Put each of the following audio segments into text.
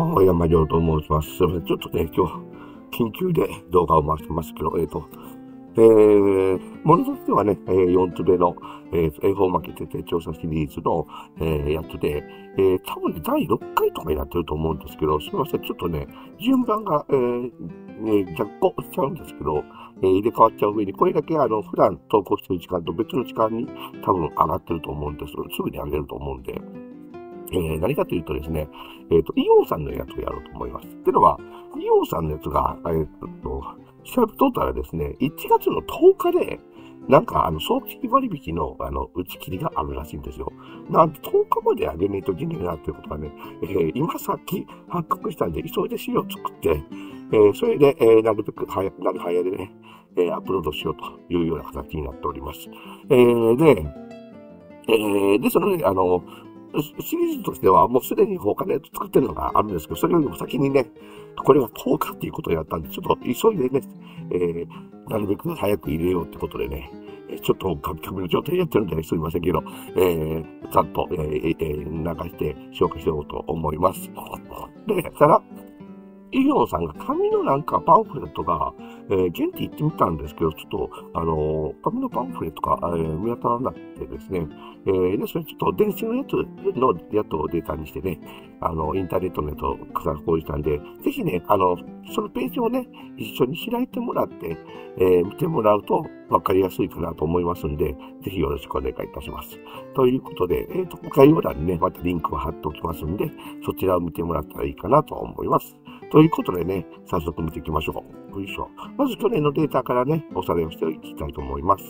山亮と申します。すみません。ちょっとね、今日、緊急で動画を回してますけど、ものとしてはね、4つ目の、恵方巻き徹底調査シリーズの、やつで、多分ね、第6回とかになってると思うんですけど、すみません。ちょっとね、順番が、若干しちゃうんですけど、入れ替わっちゃう上に、これだけ普段投稿してる時間と別の時間に多分上がってると思うんです。すぐに上げると思うんで。何かというとですね、イオンさんのやつをやろうと思います。っていうのは、イオンさんのやつが、調べとったらですね、1月の10日で、なんか、早期割引の、打ち切りがあるらしいんですよ。なんで10日まで上げないといけないなっていうことがね、今さっき発覚したんで、急いで資料を作って、それで、なるべく早でね、アップロードしようというような形になっております。で、そのね、シリーズとしてはもうすでに他のやつ作ってるのがあるんですけど、それよりも先にね、これが10日っていうことをやったんで、ちょっと急いでね、なるべく早く入れようってことでね、ちょっとカピカピの状態でやってるんですいませんけど、ちゃんと、流して紹介しようと思います。で、ただ、イオンさんが紙のなんかパンフレットが、現地行ってみたんですけど、ちょっと、紙のパンフレットが、見当たらなくてですね、で、それちょっと電子のやつをデータにしてね、インターネットのやつを飾るこうしたんで、ぜひね、そのページをね、一緒に開いてもらって、見てもらうと分かりやすいかなと思いますんで、ぜひよろしくお願いいたします。ということで、概要欄にね、またリンクを貼っておきますんで、そちらを見てもらったらいいかなと思います。ということでね、早速見ていきましょう。よいしょ。まず去年のデータからね、おさらいをしていきたいと思います。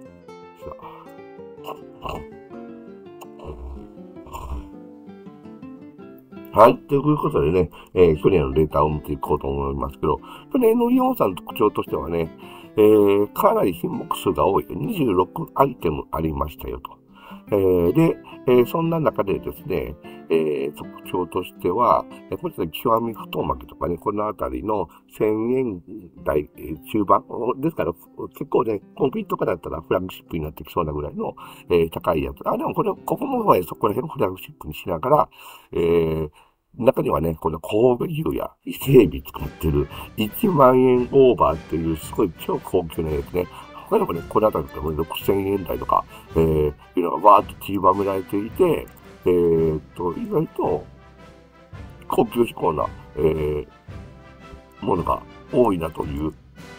はい。ということでね、去年のデータを見ていこうと思いますけど、去年のイオンさんの特徴としてはね、かなり品目数が多い。26アイテムありましたよと。で、そんな中でですね、特徴としては、こちら極み太巻きとかね、このあたりの1000円台中盤。ですから、結構ね、コンビニとかだったらフラッグシップになってきそうなぐらいの、高いやつ。でもここもそこら辺フラッグシップにしながら、中にはね、この神戸牛や伊勢海老使ってる1万円オーバーっていうすごい超高級なやつね。他でもね、このあたりでも6000円台とか、いうのがわーっと散りばめられていて、意外と高級志向な、ものが多いなという、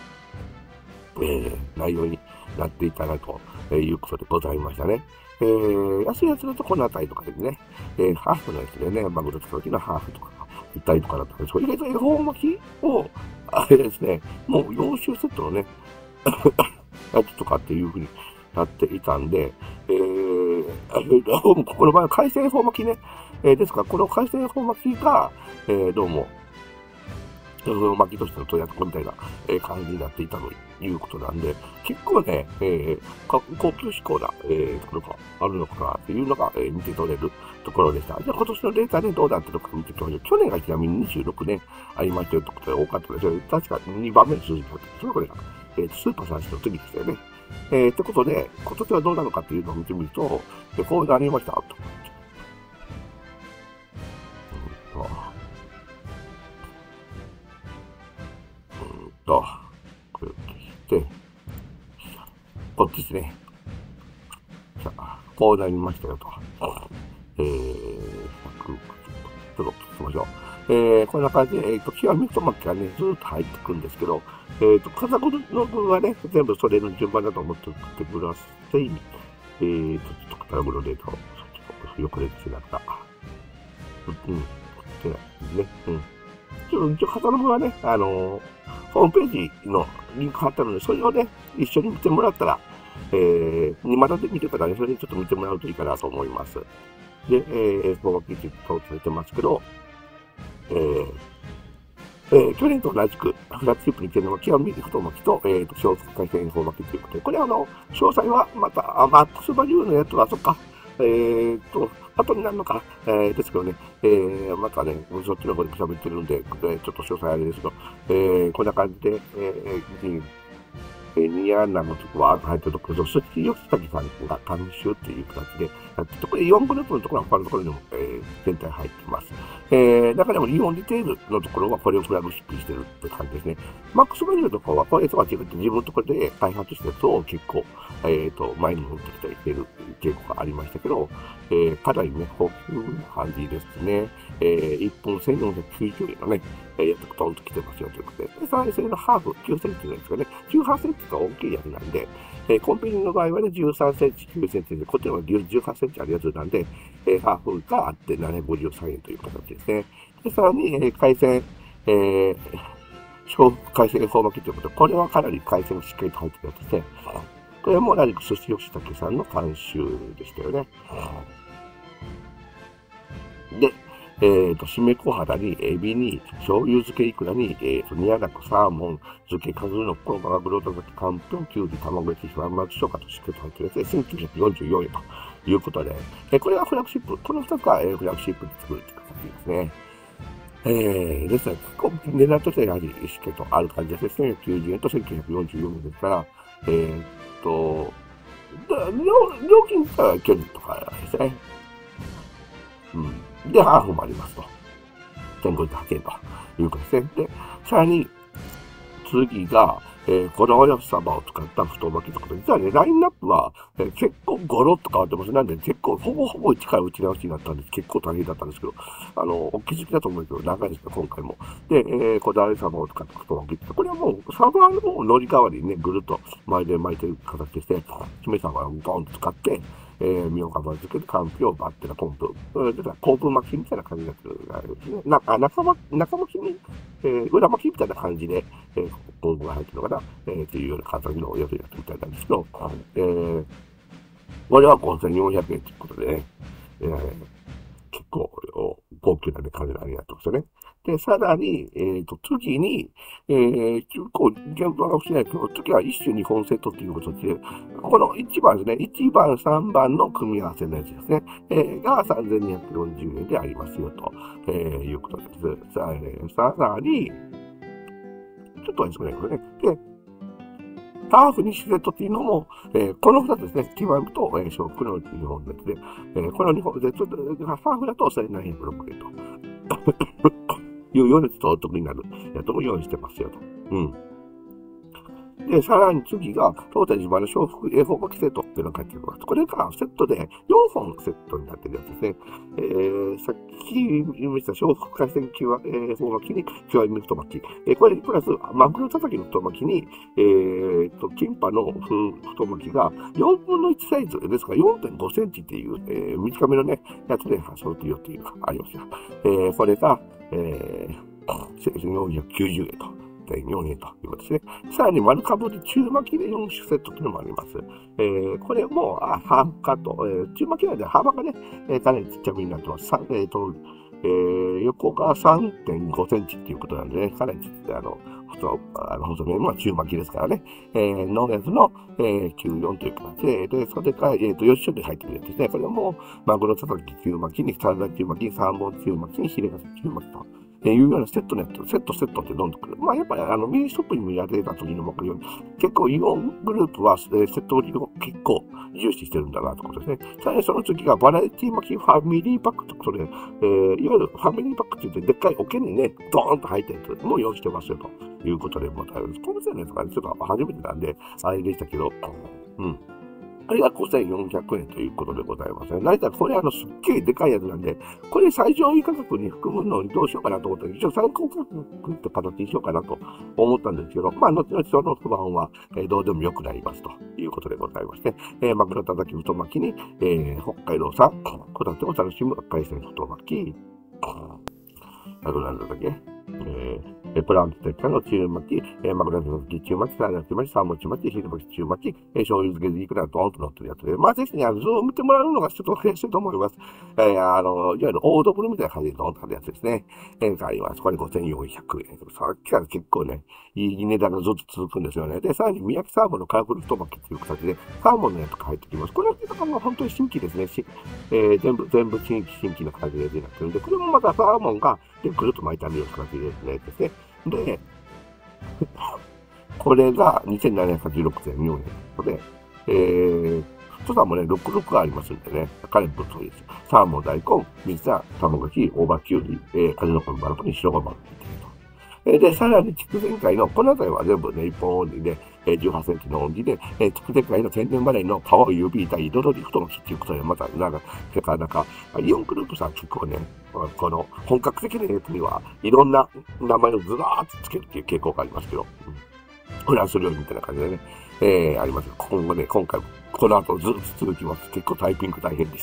内容になっていたなということでございましたね。安いやつだとこのあたりとかでね、ハーフのやつでね、マグロ使う時のハーフとか、行ったりとかだったんですけど、意外と恵方巻きを、あれですね、もう4種セットのね、やつとかっていう風になっていたんで、この場合は海鮮恵方巻きね、ですから、この海鮮恵方巻きが、どうも、巻きとしての取り扱いみたいな感じになっていたということなんで、結構ね、高級志向な、ところがあるのかなっていうのが、見て取れるところでした。じゃあ今年のデータでどうなってるか見ていきましょう。去年がちなみに26年ありましたよってことで多かったですよ。確か2番目の数字だったんですよ、これが。スーパーさんの次でしたよね。ってことで、今年はどうなのかっていうのを見てみると、こうなりましたと。これを消して、こっちですね。さあ、こうなりましたよと。ちょっと聞きましょう。こんな感じで、極み太巻きがね、ずっと入ってくるんですけど、風間の分はね、全部それの順番だと思って送ってください。ちょっとカタログのデータを、よくレッチだった。ってないね。一応カタログはね、ホームページのリンク貼ってあるので、それをね、一緒に見てもらったら、まだで見てたらね、それでちょっと見てもらうといいかなと思います。で、この記事とされてますけど、去年と同じく、フラッグシップに来てるのは、極み太巻きと、小速回転恵方巻きということで、これ詳細はまた、マックスバリューのやつは、そっか、後になるのか、ですけどね、またね、そっちの方で喋ってるんで、ちょっと詳細あれですけど、こんな感じで、 ニアナのとこわーっと入ってるところ、そして吉崎さんが監修っていう形でやってて、これ4グループのところは他のところにも、全体入ってます。中でも日本リテールのところはこれをフラグシップにしてるって感じですね。マックスバリューのところはこれとは違って自分のところで開発したやつを結構、前に持ってきたりしている傾向がありましたけど、かなりね、高級な感じですね。1本1490円のね、やつがトンと来てますよということで。で、さらにそれのハーフ9センチのやつがね、18センチが大きいやつなんで、コンビニの場合はね、13センチ、9センチで、こっちは18センチあるやつなんで、ハーフがあって753円という形ですね。で、さらに、海鮮、小福海鮮恵方巻きということで、これはかなり海鮮がしっかりと入ってるやつですね。これも何か寿司吉武さんの監修でしたよね。で、締め小肌に、エビに、醤油漬けイクラに、煮穴子、サーモン、漬け、カズノコ、マグロとかんぴょん、きゅうり、卵焼き、不安松消化としっかりと入ってるやつで、1944円ということで、これがフラッグシップ、この2つが、フラッグシップで作るっていう形ですね。ですね、結構値段としてはやはりしっかりとある感じですね。1990円と1944円ですから、料金が距離とかですね。で、ハーフもありますと。1508円ということですね。で、さらに、次が、このおやつ様を使った太巻きとかで、実はね、ラインナップは、結構ゴロッと変わってます。なんで、結構、ほぼ一から打ち直しになったんです。結構大変だったんですけど、お気づきだと思うけど、長いですけど、今回も。で、こだわり様を使った太巻きって、これはもう、サバの海苔代わりにね、ぐるっと前で巻いてる形でして、しめ鯖をドンと使って、みょうがば漬けでかんぴょう、バッテラ、ポンプ。コープ巻きみたいな感じのやつがあるんですね。中巻きに、裏巻きみたいな感じで、コープが入ってるのかな、っていうような形のやつやつみたいなんですけど、これは5400円ということでね、結構、高級なね、感じのあれやってますよね。で、さらに、次に、結構、現場がしないけど、次は一種2本セットっていうことで、この1番ですね、1番、3番の組み合わせのやつですね、が3240円でありますよ、と、いうことです。さらに、ちょっとですね、これね。で、ハーフにセットっていうのも、この2つですね、ティバムと、ショックの2本のやつで、この2本で、ハーフだと1706円と。いうようにちょっとお得になるやつも用意してますよと。で、さらに次が、当店自慢の笑福恵方巻きセットっていうのが書いてあります。これがセットで4本セットになってるやつですね。さっき言いました笑福海鮮恵方巻きに極み太巻き。これプラス、マグロ叩きの太巻きに、キンパの太巻きが4分の1サイズですから4.5センチっていう、短めのね、やつで挟むというっていうのがありますよ。これが、490円と。4円ということですね。さらに丸かぶり中巻きで4種セットというのもあります。これも、ハーフカット、中巻きなんで幅がね、かなりちっちゃめになってます。横が 3.5 センチっていうことなんでね、かなりちっちゃい、細め、中巻きですからね、のやつの、94という形で、それから、4種類入ってるやつですね。これも、マグロ叩き中巻きに、サラダ中巻きに、サーモン中巻きに、ヒレガス中巻きと。いうようなセットのやつ、セットってどんどん来る。やっぱりミニストップにもやれた時にもわかるように、結構イオングループは、セット売りを結構重視してるんだなということですね。さらにその次がバラエティ巻きファミリーパックということで、いわゆるファミリーパックって言ってでっかい桶にね、ドーンと入ってるやつも用意してますよということで、また、この際のやつがね、ちょっと初めてなんで、あれでしたけど、あれが5400円ということでございますね。大体これすっげえでかいやつなんで、これ最上位価格に含むのにどうしようかなと思ったら、一応参考価格って形にしようかなと思ったんですけど、後々その不安は、どうでもよくなりますということでございまして、マグロ叩き太巻きに、北海道産、ホタテを楽しむ海鮮太巻き、あとなんだっけ、プラントテッカの中巻き、マグロの中巻き、サラダ中巻き、サーモン中巻き、ヒレ巻き中巻き、醤油漬けでいくらドーンと乗ってるやつで、ぜひね、図を見てもらうのがちょっと悔しいと思います。いわゆるオードブルみたいな感じでドーンとあるやつですね。あります。これ5400円。さっきから結構ね、いい値段がずっと続くんですよね。で、さらに宮城サーモンのカラフル太巻きっていう形で、サーモンのやつが入ってきます。これは本当に新規ですね。全部新規な感じでなってるんで、これもまたサーモンがぐるっと巻いてあるような感じですね。で、 これが2786.4円ということで、太さもね、66がありますんでね、かなり太いです。サーモン、大根、水菜、卵焼き、大葉きゅうり、数の子にバラコに白ごま。で、さらに、筑前海の、この辺りは全部ね、一本オンリーで、18センチのオンリーで、筑前海の天然バレーの皮を指いた彩り太の木っていうことで、また、なんか、イオングループさん結構ね、この、本格的なやつには、いろんな名前をずらーっとつけるっていう傾向がありますけど、フランス料理みたいな感じでね、あります今後ね、今回、この後ずっと続きます。結構タイピング大変でした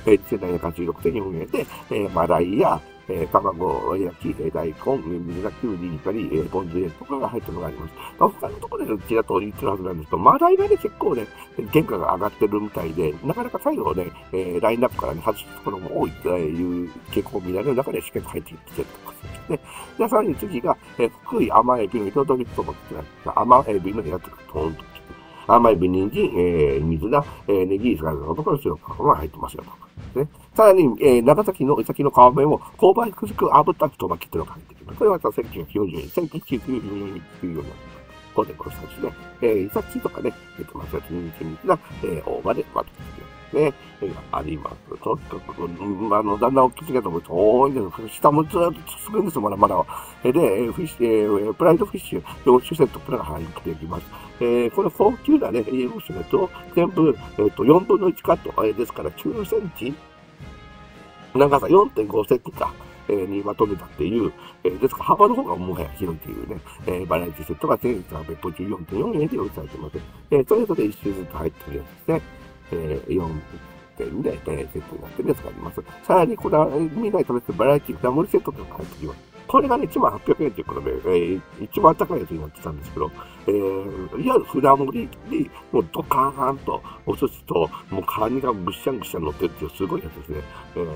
。1786.4円で、マダイや、卵焼き、大根、水菜、きゅうりにしたり、ポン酢とかが入ったのがあります。他のところでちらっと言ってるはずなんですけど、マダイがね、結構ね、原価が上がってるみたいで、なかなか最後ね、ラインナップからね、外すところも多いという傾向を見られる中でしっかり入ってきてるとかですね。で、さらに次が、福井甘エビの彩りと思ってない。甘エビのやつがトーンと来て、甘エビ、人参、水菜、ネギ、サラダのところに白くが入ってますよと。ね。さらに、長崎の先の皮目を香ばしく炙った太巻きっていうのが入ってきます。これは1990円、1994円というようなこれでございますね。イサキとかね、松崎人参が、大葉でまとめてね、あります。とにかく、だんだん大きいけども、多いんです。下もずっと続くんです、まだまだ。で、プライドフィッシュ、4種セットプラが入ってきます。この高級なね、栄養士のと、全部、4分の1カット、ですから9センチ、長さ4.5センチか。にまとめたっていう、ですから幅の方がもはや広いというね、バラエティセットが1314.4円で用意されています。それぞれ1種ずつ入ってるやつですね。4点で、セットになってるやつがあります。さらに、これは、みんなに食べてるバラエティダブルセットというのが入ってきます。これがね、1800円ということで、一番高いやつになってたんですけど、いわゆる船盛りに、もうドカーンと、お寿司と、もうカニがぐっしゃんぐっしゃん乗ってるっていうすごいやつですね。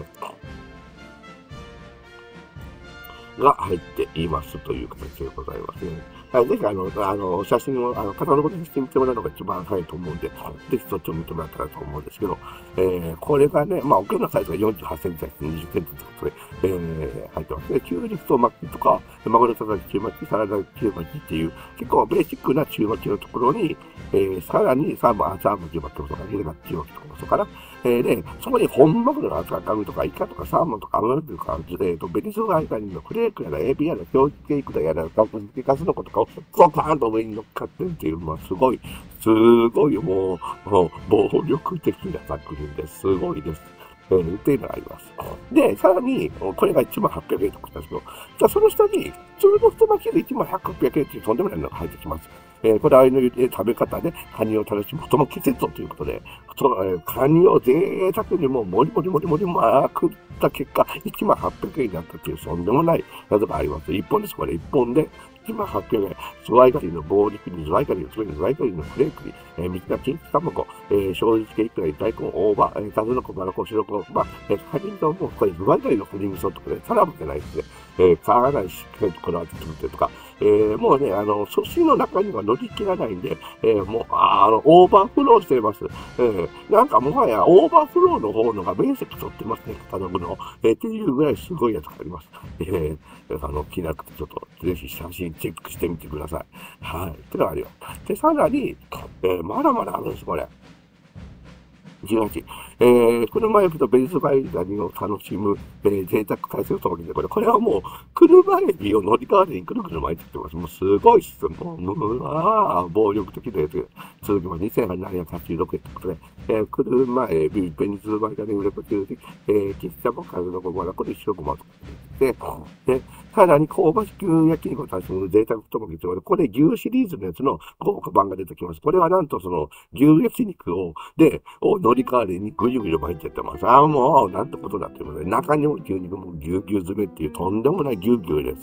が入っていますという形でございますね。はい、ぜひ、写真を、カタログでしてみてもらうのが一番早いと思うんで、ぜひそっちを見てもらったらと思うんですけど、これがね、まあ、奥のサイズが48センチから20センチということで、入ってますね。キュウリ太巻きとか、マグロたたき中巻き、サラダ中巻きっていう、結構ベーシックな中巻きのところに、さらにサーモン中巻きとか、ヒレが中巻きとか、そこから、で、そこに本マグロの厚赤身とか、イカとかサーモンとか、脂とか、ベニスの間にのフレークやら、エビやら、表示ケークやら、ガスの子とかを、ドカーンと上に乗っかってるっていう、まあ、すごい、もう、暴力的な作品です。すごいです。っていうのがあります。で、さらに、これが1800円とかしたんですけど、じゃあその下に、普通の太巻きで11800円っていうとんでもないのが入ってきます。これ、ああいう食べ方で、カニを楽しむ太巻きセットということで、カニを贅沢にももりもりもりもりまくった結果、11800円になったっていう、とんでもないやつがあります。1本です、これ1本で。11800円、ズワイガニの棒肉にズワイガニの爪にズワイガニのフレークに、水菜、キンキ卵、醤油漬けいくらに大根、大葉、数の子、バラコ、白子、まあ、カニとも、これズワイガニのフリ味噌とかね、サラダじゃないですね。かなりしっかりとこだわって作ってとか、もうね、寿司の中には乗り切らないんで、もう、オーバーフローしています。なんかもはやオーバーフローの方のが面積取ってますね、カタログの。っていうぐらいすごいやつがあります。気になくてちょっと、ぜひ写真チェックしてみてください。はい。ってのがあるよ。で、さらに、まだまだあるんです、これ。18。車エビとベニズワイガニを楽しむ、贅沢海鮮とで、これはもう、車エビを乗り換わりにぐるぐる巻いてきてます。もうすごいっす。もう、暴力的なやつ。続きも2786円ということで、車エビ、ベニズワイガニ、売れこ中で、喫茶も数のごまだこで白ごまと。で、さらに香ばしく焼肉を楽しむ贅沢とも言ってます。これ牛シリーズのやつの豪華版が出てきます。これはなんとその牛焼肉を乗り換わりにぐじゅぐじゅ巻いちゃってます。もう、なんてことだっていうことで、中にも牛肉も牛詰めっていうとんでもない牛です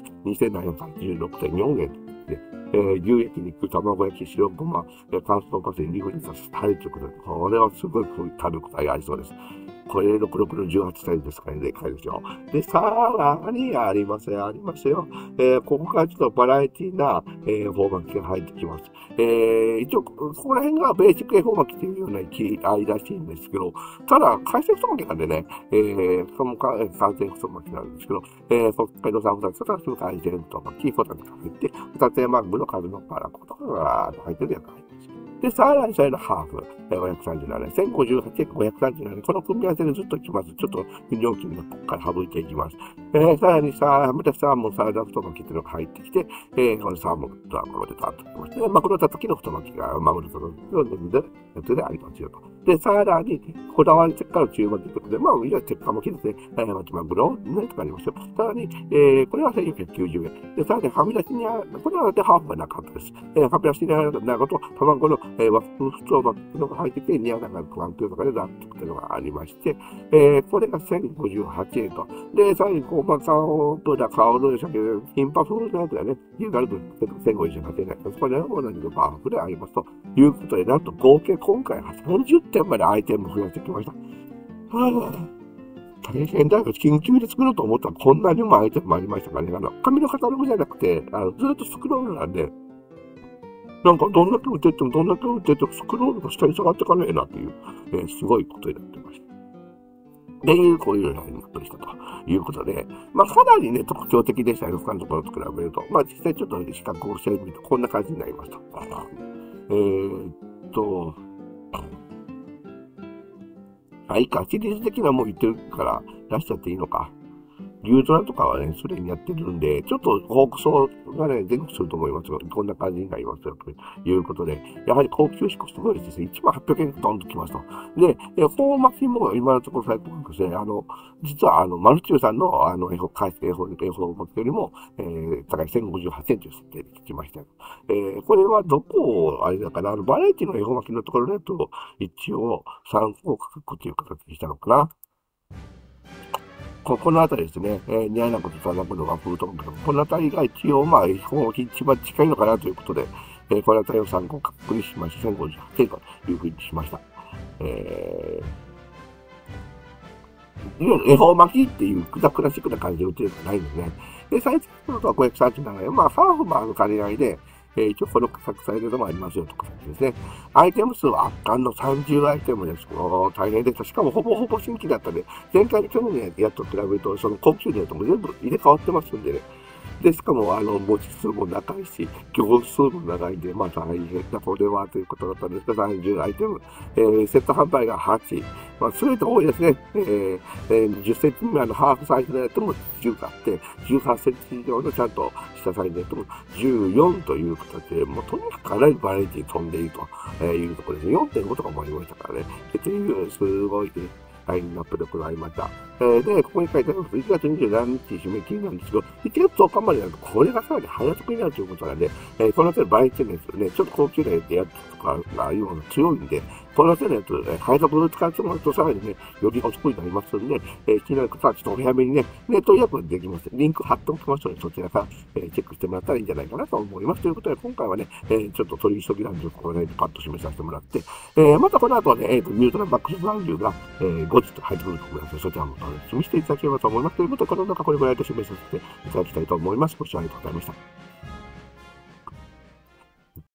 。2786.4円で、牛焼肉、卵焼き、白ごま、乾燥パセリ、リブレサス、タレということで、これはすごい食べ応えがありそうです。 これ66の18サイズですからね、でかいですよ。で、さらにありますよ。ここからちょっとバラエティな、恵方巻きが入ってきます。一応、ここら辺がベーシック恵方巻きっていうような愛らしいんですけど、ただ、海鮮太巻きなんでね、その完全太巻きなんですけど、北海道産2つとか、海鮮太巻き、ホタテが入って、二つ山グの数のパラコとかが入ってるやつが入ってます。で、さらにそれのハーフ、537円、1058円、537円、この組み合わせでずっといきます。ちょっと料金のここから省いていきます。さらにまたサーモンサラダ太巻きっていうのが入ってきて、このサーモンとはここでたっときまして、マグロたたきの太巻きがマグロとのやつでありますよと。で、さらに、こだわり鉄火の中巻きということで、まあ、いわゆる鉄火巻きですね。マグロね、とかありますよ。さらに、これは1490円。で、さらに、はみ出しにこれはハーフがなかったです。はみ出しにあるのと、卵の、和風普通巻きのが入ってきて、ニアナが不安というとかでざっとっていうのがありまして、これが1058円と。で、さらに、香プラ、香るでしたけど、キンパ風のやつがね、家があると1058円なんです。これは同じのバーフでありますということで、なんと合計今回は30点までアイテム増やしてきました。大変だよ。緊急で作ろうと思ったらこんなにもアイテムありましたからね。紙のカタログじゃなくて、ずっとスクロールなんで、なんかどんだけ打ってってもスクロールが下に下がってかねえなっていう、すごいことになってました。で、こういうラインナップでしたということで、まあ、かなりね、特徴的でしたね。他のところと比べると。まあ、実際ちょっと比較をしてみるとこんな感じになりました。いいか、シリーズ的なもん言ってるから出しちゃっていいのか。リュートラとかはね、すでにやってるんで、ちょっとホークソがね、全国すると思いますが、こんな感じになりますよ、ということで、やはり高級志向すごいですね。1800円ドンときますと。で、フォーマキも今のところ最高額ですね。実はマルチューさんの、恵方巻きよりも、高い1058円という設定で聞きました。これはどこを、あれだかな、バラエティの恵方巻きのところだと、一応3項価格という形にしたのかな。このあたりですね、ニャーナコとサナコの和風とか、このあたりが一応、まあ、一番近いのかなということで、このあたりを参考価格にしまして、1058円というふうにしました。いわゆる恵方巻きっていうクラシックな感じで売ってるんじゃないんですね。で、サイズのとは537円。まあ、ハーフも兼ね合いで、一応この価格サイズでもありますよとかですね。アイテム数は圧巻の30アイテムです。大変でした。しかもほぼほぼ新規だったんで、前回の去年のやつと比べると、その高級のやつも全部入れ替わってますんでね。で、しかも、文字数も長いし、行数も長いんで、まあ大変な、これはということだったんですが、30アイテム、セット販売が8、まあ、すべて多いですね。10センチ未満のハーフサイズのやつも10があって、18センチ以上のちゃんとしたサイズのやつも14という形で、もうとにかくかなりバラエティ飛んでいるというところですね。4.5 とかもありましたからね。という、すごい、ラインナップでございました。で、ここに書いてあります。1月27日締め切りなんですけど、1月10日までなると、これがさらに早速になるということなんで、この辺りバラエティですよね。ちょっと高級なやつとかがいうのが強いんで、この辺りのやつ、配属を使ってもらうとさらにね、より遅くになりますんで、気になる方はちょっとお早めにね、問い合わせできます。リンク貼っておきますので、そちらから、チェックしてもらったらいいんじゃないかなと思います。ということで、今回はね、ちょっと取り急ぎなんで、この辺でパッと示させてもらって、またこの後はね、ニュートラマックス30が、後日入ってくると思いますので、そちらも楽しみにしていただければと思います。ということで、この中これぐらいで示させていただきたいと思います。ご視聴ありがとうございました。